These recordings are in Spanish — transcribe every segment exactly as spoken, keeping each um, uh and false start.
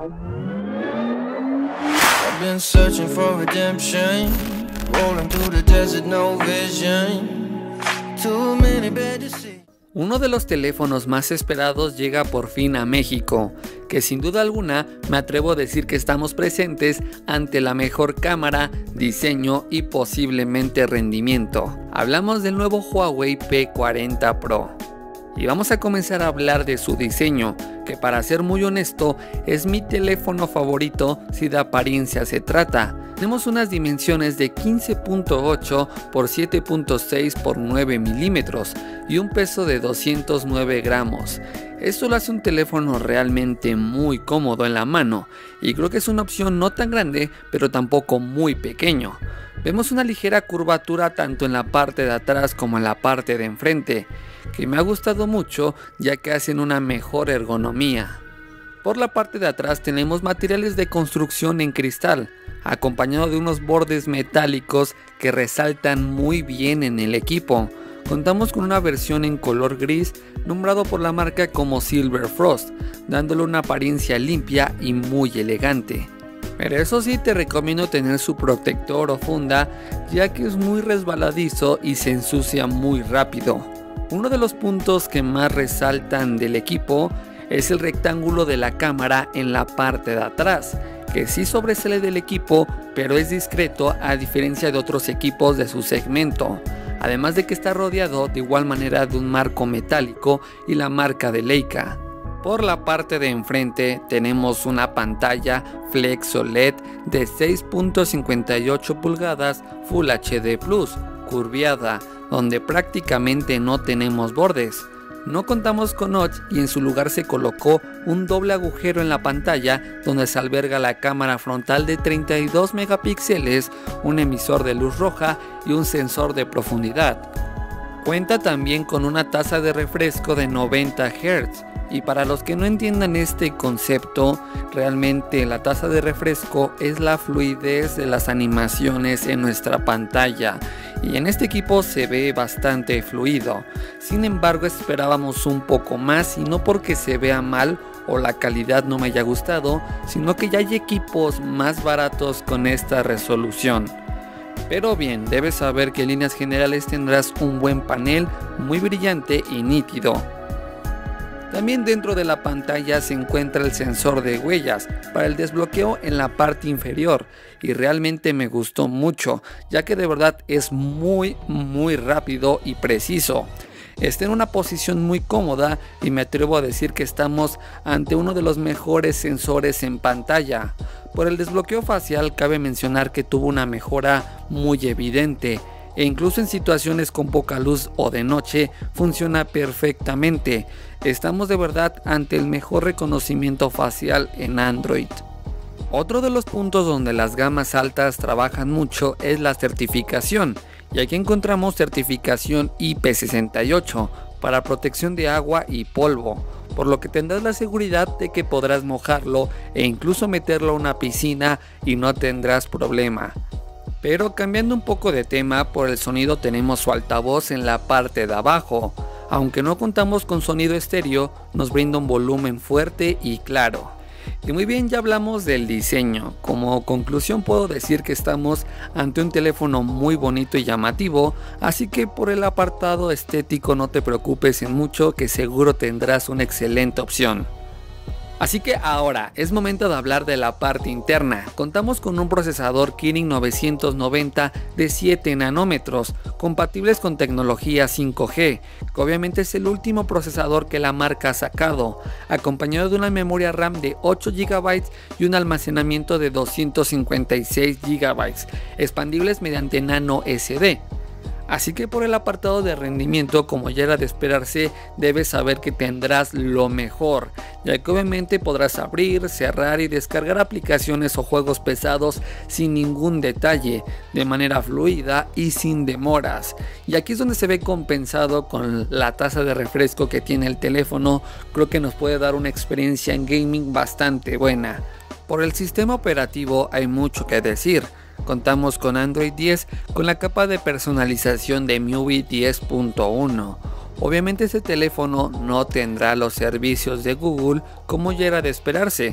I've been searching for redemption, rolling through the desert, no vision, too many bad decisions. Uno de los teléfonos más esperados llega por fin a México, que sin duda alguna me atrevo a decir que estamos presentes ante la mejor cámara, diseño y posiblemente rendimiento. Hablamos del nuevo Huawei P cuarenta Pro. Y vamos a comenzar a hablar de su diseño, que para ser muy honesto es mi teléfono favorito si de apariencia se trata. Tenemos unas dimensiones de quince punto ocho por siete punto seis por nueve milímetros y un peso de doscientos nueve gramos. Esto lo hace un teléfono realmente muy cómodo en la mano y creo que es una opción no tan grande pero tampoco muy pequeño. Vemos una ligera curvatura tanto en la parte de atrás como en la parte de enfrente, que me ha gustado mucho ya que hacen una mejor ergonomía. Por la parte de atrás tenemos materiales de construcción en cristal, acompañado de unos bordes metálicos que resaltan muy bien en el equipo. Contamos con una versión en color gris nombrado por la marca como Silver Frost, dándole una apariencia limpia y muy elegante. Pero eso sí, te recomiendo tener su protector o funda, ya que es muy resbaladizo y se ensucia muy rápido. Uno de los puntos que más resaltan del equipo es el rectángulo de la cámara en la parte de atrás, que sí sobresale del equipo, pero es discreto a diferencia de otros equipos de su segmento. Además de que está rodeado de igual manera de un marco metálico y la marca de Leica. Por la parte de enfrente tenemos una pantalla Flex O L E D de seis punto cincuenta y ocho pulgadas Full H D plus, curviada, donde prácticamente no tenemos bordes. No contamos con notch y en su lugar se colocó un doble agujero en la pantalla donde se alberga la cámara frontal de treinta y dos megapíxeles, un emisor de luz roja y un sensor de profundidad. Cuenta también con una tasa de refresco de noventa hertz. Y para los que no entiendan este concepto, realmente la tasa de refresco es la fluidez de las animaciones en nuestra pantalla y en este equipo se ve bastante fluido. Sin embargo, esperábamos un poco más y no porque se vea mal o la calidad no me haya gustado, sino que ya hay equipos más baratos con esta resolución. Pero bien, debes saber que en líneas generales tendrás un buen panel muy brillante y nítido. También dentro de la pantalla se encuentra el sensor de huellas para el desbloqueo en la parte inferior y realmente me gustó mucho, ya que de verdad es muy muy rápido y preciso. Está en una posición muy cómoda y me atrevo a decir que estamos ante uno de los mejores sensores en pantalla. Por el desbloqueo facial cabe mencionar que tuvo una mejora muy evidente. E incluso en situaciones con poca luz o de noche funciona perfectamente. Estamos de verdad ante el mejor reconocimiento facial en Android. Otro de los puntos donde las gamas altas trabajan mucho es la certificación, y aquí encontramos certificación I P sesenta y ocho para protección de agua y polvo, por lo que tendrás la seguridad de que podrás mojarlo e incluso meterlo a una piscina y no tendrás problema. Pero cambiando un poco de tema, por el sonido tenemos su altavoz en la parte de abajo. Aunque no contamos con sonido estéreo, nos brinda un volumen fuerte y claro. Y muy bien, ya hablamos del diseño. Como conclusión puedo decir que estamos ante un teléfono muy bonito y llamativo, así que por el apartado estético no te preocupes en mucho, que seguro tendrás una excelente opción. Así que ahora es momento de hablar de la parte interna. Contamos con un procesador Kirin novecientos noventa de siete nanómetros, compatibles con tecnología cinco G, que obviamente es el último procesador que la marca ha sacado, acompañado de una memoria RAM de ocho gigabytes y un almacenamiento de doscientos cincuenta y seis gigabytes, expandibles mediante nano S D. Así que por el apartado de rendimiento, como ya era de esperarse, debes saber que tendrás lo mejor, ya que obviamente podrás abrir, cerrar y descargar aplicaciones o juegos pesados sin ningún detalle, de manera fluida y sin demoras. Y aquí es donde se ve compensado con la tasa de refresco que tiene el teléfono. Creo que nos puede dar una experiencia en gaming bastante buena. Por el sistema operativo hay mucho que decir. Contamos con Android diez con la capa de personalización de M I U I diez punto uno. Obviamente este teléfono no tendrá los servicios de Google como ya era de esperarse.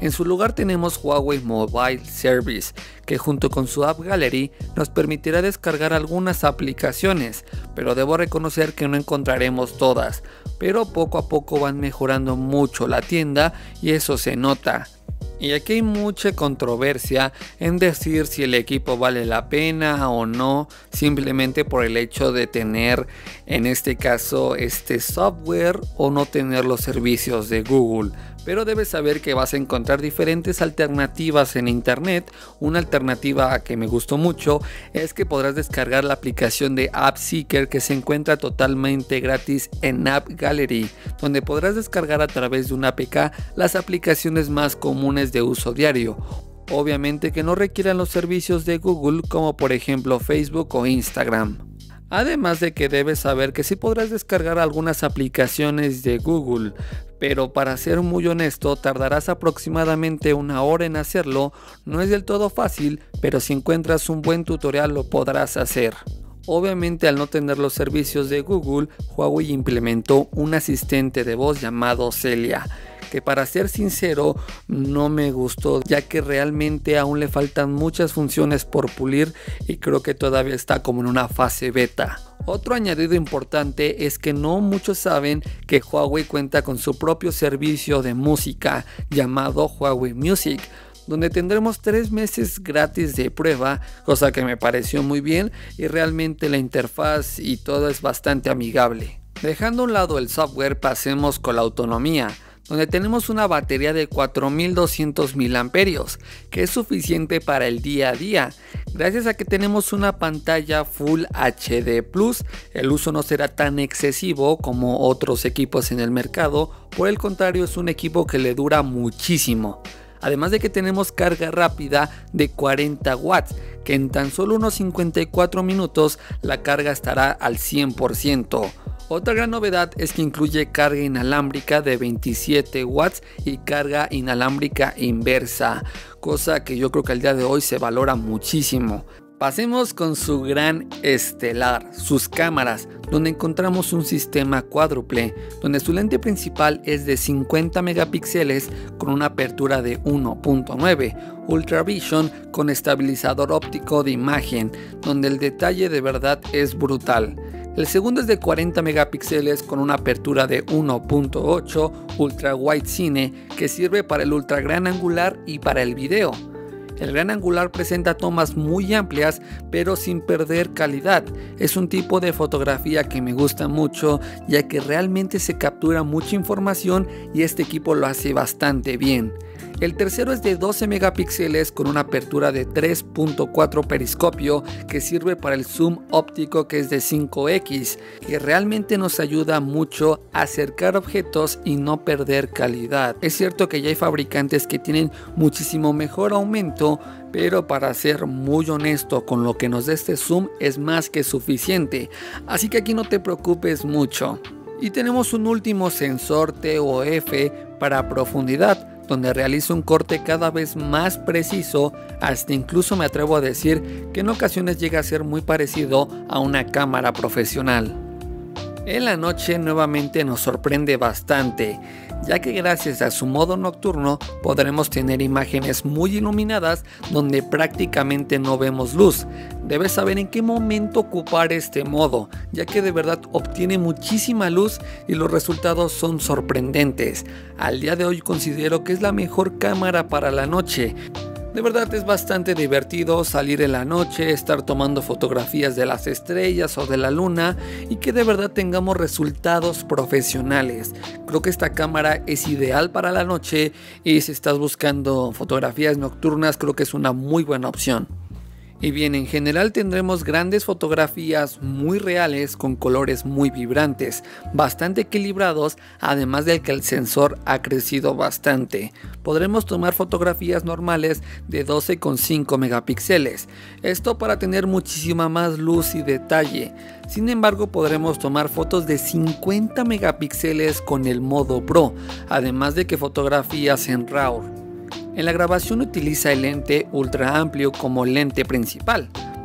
En su lugar tenemos Huawei Mobile Service, que junto con su App Gallery nos permitirá descargar algunas aplicaciones, pero debo reconocer que no encontraremos todas, pero poco a poco van mejorando mucho la tienda y eso se nota. Y aquí hay mucha controversia en decir si el equipo vale la pena o no, simplemente por el hecho de tener en este caso este software o no tener los servicios de Google. Pero debes saber que vas a encontrar diferentes alternativas en internet. Una alternativa que me gustó mucho es que podrás descargar la aplicación de AppSeeker, que se encuentra totalmente gratis en App Gallery, donde podrás descargar a través de una A P K las aplicaciones más comunes de uso diario. Obviamente que no requieran los servicios de Google, como por ejemplo Facebook o Instagram. Además de que debes saber que sí podrás descargar algunas aplicaciones de Google, pero para ser muy honesto tardarás aproximadamente una hora en hacerlo. No es del todo fácil, pero si encuentras un buen tutorial lo podrás hacer. Obviamente, al no tener los servicios de Google, Huawei implementó un asistente de voz llamado Celia, que para ser sincero no me gustó, ya que realmente aún le faltan muchas funciones por pulir y creo que todavía está como en una fase beta. Otro añadido importante es que no muchos saben que Huawei cuenta con su propio servicio de música llamado Huawei Music, donde tendremos tres meses gratis de prueba, cosa que me pareció muy bien, y realmente la interfaz y todo es bastante amigable. Dejando a un lado el software, pasemos con la autonomía, donde tenemos una batería de cuatro mil doscientos miliamperios hora, que es suficiente para el día a día. Gracias a que tenemos una pantalla Full H D plus, el uso no será tan excesivo como otros equipos en el mercado, por el contrario es un equipo que le dura muchísimo. Además de que tenemos carga rápida de cuarenta watts, que en tan solo unos cincuenta y cuatro minutos la carga estará al cien por ciento. Otra gran novedad es que incluye carga inalámbrica de veintisiete watts y carga inalámbrica inversa, cosa que yo creo que al día de hoy se valora muchísimo. Pasemos con su gran estelar, sus cámaras, donde encontramos un sistema cuádruple, donde su lente principal es de cincuenta megapíxeles con una apertura de uno punto nueve, Ultra Vision con estabilizador óptico de imagen, donde el detalle de verdad es brutal. El segundo es de cuarenta megapíxeles con una apertura de uno punto ocho, Ultra Wide Cine, que sirve para el ultra gran angular y para el video. El gran angular presenta tomas muy amplias pero sin perder calidad. Es un tipo de fotografía que me gusta mucho, ya que realmente se captura mucha información y este equipo lo hace bastante bien. El tercero es de doce megapíxeles con una apertura de tres punto cuatro periscopio, que sirve para el zoom óptico, que es de cinco equis, que realmente nos ayuda mucho a acercar objetos y no perder calidad. Es cierto que ya hay fabricantes que tienen muchísimo mejor aumento, pero para ser muy honesto, con lo que nos da este zoom es más que suficiente, así que aquí no te preocupes mucho. Y tenemos un último sensor T O F para profundidad, donde realiza un corte cada vez más preciso, hasta incluso me atrevo a decir que en ocasiones llega a ser muy parecido a una cámara profesional. En la noche nuevamente nos sorprende bastante, ya que gracias a su modo nocturno podremos tener imágenes muy iluminadas donde prácticamente no vemos luz. Debes saber en qué momento ocupar este modo, ya que de verdad obtiene muchísima luz y los resultados son sorprendentes. Al día de hoy considero que es la mejor cámara para la noche. De verdad es bastante divertido salir en la noche, estar tomando fotografías de las estrellas o de la luna y que de verdad tengamos resultados profesionales. Creo que esta cámara es ideal para la noche y si estás buscando fotografías nocturnas creo que es una muy buena opción. Y bien, en general tendremos grandes fotografías muy reales con colores muy vibrantes, bastante equilibrados, además de que el sensor ha crecido bastante. Podremos tomar fotografías normales de doce coma cinco megapíxeles, esto para tener muchísima más luz y detalle. Sin embargo, podremos tomar fotos de cincuenta megapíxeles con el modo Pro, además de que fotografías en RAW. En la grabación utiliza el lente ultra amplio como lente principal.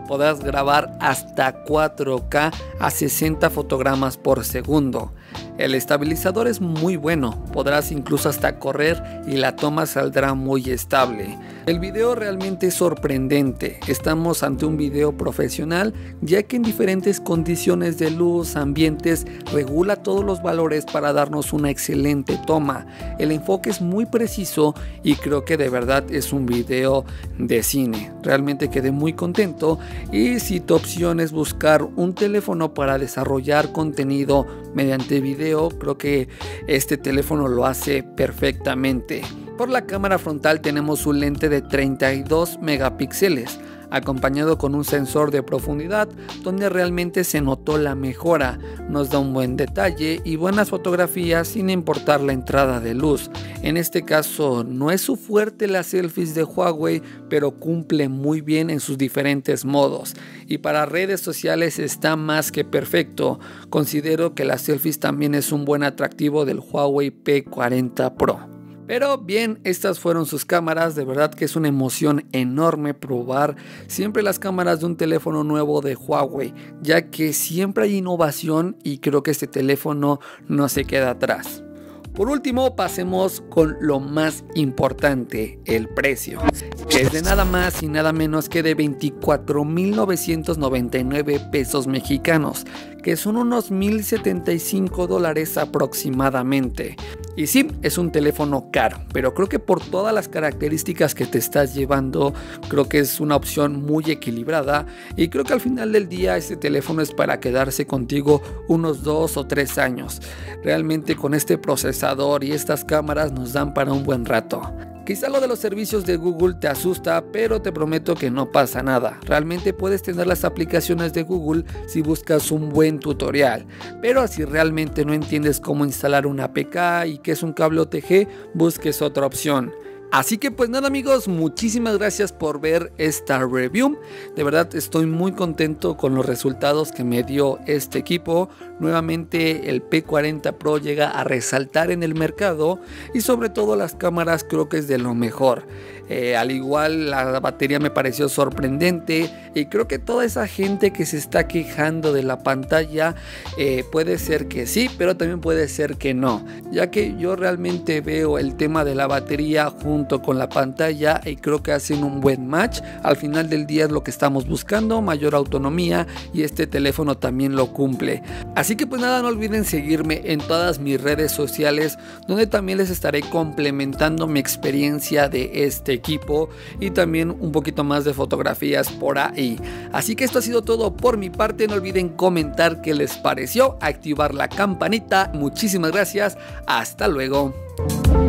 podrás grabar hasta cuatro K a sesenta fotogramas por segundo. El estabilizador es muy bueno, podrás incluso hasta correr y la toma saldrá muy estable. El video realmente es sorprendente, estamos ante un video profesional ya que en diferentes condiciones de luz, ambientes, regula todos los valores para darnos una excelente toma. El enfoque es muy preciso y creo que de verdad es un video de cine. Realmente quedé muy contento y si tu opción es buscar un teléfono para desarrollar contenido mediante video, creo que este teléfono lo hace perfectamente. Por la cámara frontal tenemos un lente de treinta y dos megapíxeles, acompañado con un sensor de profundidad donde realmente se notó la mejora. Nos da un buen detalle y buenas fotografías sin importar la entrada de luz. En este caso no es su fuerte las selfies de Huawei, pero cumple muy bien en sus diferentes modos. Y para redes sociales está más que perfecto. Considero que las selfies también es un buen atractivo del Huawei P cuarenta Pro. Pero bien, estas fueron sus cámaras, de verdad que es una emoción enorme probar siempre las cámaras de un teléfono nuevo de Huawei, ya que siempre hay innovación y creo que este teléfono no se queda atrás. Por último, pasemos con lo más importante, el precio, que es de nada más y nada menos que de veinticuatro mil novecientos noventa y nueve pesos mexicanos, que son unos mil setenta y cinco dólares aproximadamente. Y sí, es un teléfono caro, pero creo que por todas las características que te estás llevando, creo que es una opción muy equilibrada y creo que al final del día este teléfono es para quedarse contigo unos dos o tres años. Realmente con este procesador y estas cámaras nos dan para un buen rato. Quizá lo de los servicios de Google te asusta, pero te prometo que no pasa nada. Realmente puedes tener las aplicaciones de Google si buscas un buen tutorial. Pero si realmente no entiendes cómo instalar una A P K y qué es un cable O T G, busques otra opción. Así que pues nada amigos, muchísimas gracias por ver esta review. De verdad estoy muy contento con los resultados que me dio este equipo. Nuevamente el P cuarenta Pro llega a resaltar en el mercado y sobre todo las cámaras creo que es de lo mejor. Eh, al igual la batería me pareció sorprendente y creo que toda esa gente que se está quejando de la pantalla eh, puede ser que sí, pero también puede ser que no, ya que yo realmente veo el tema de la batería junto con la pantalla y creo que hacen un buen match. Al final del día es lo que estamos buscando, mayor autonomía, y este teléfono también lo cumple. Así que pues nada, no olviden seguirme en todas mis redes sociales, donde también les estaré complementando mi experiencia de este equipo y también un poquito más de fotografías por ahí. Así que esto ha sido todo por mi parte. No olviden comentar qué les pareció, activar la campanita. Muchísimas gracias, hasta luego.